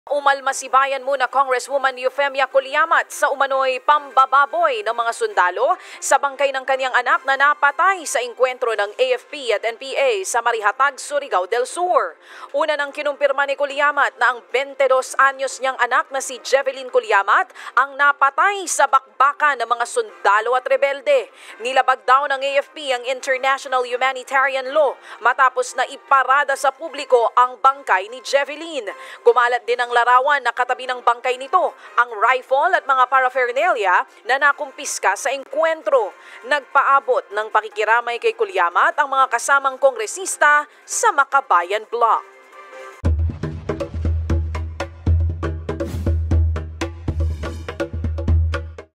Umalmasibayan muna Congresswoman Eufemia Culiamat sa umano'y pambababoy ng mga sundalo sa bangkay ng kanyang anak na napatay sa engkwentro ng AFP at NPA sa Marihatag, Surigao del Sur. Una nang kinumpirma ni Culiamat na ang 22 anyos niyang anak na si Jeveline Culiamat ang napatay sa bakbakan ng mga sundalo at rebelde. Nilabag daw ng AFP ang International Humanitarian Law matapos na iparada sa publiko ang bangkay ni Jeveline. Kumalat din ang larawan na katabi ng bangkay nito ang rifle at mga paraphernalia na nakumpiska sa engkwentro. Nagpaabot ng pakikiramay kay Culiamat ang mga kasamang kongresista sa Makabayan Block.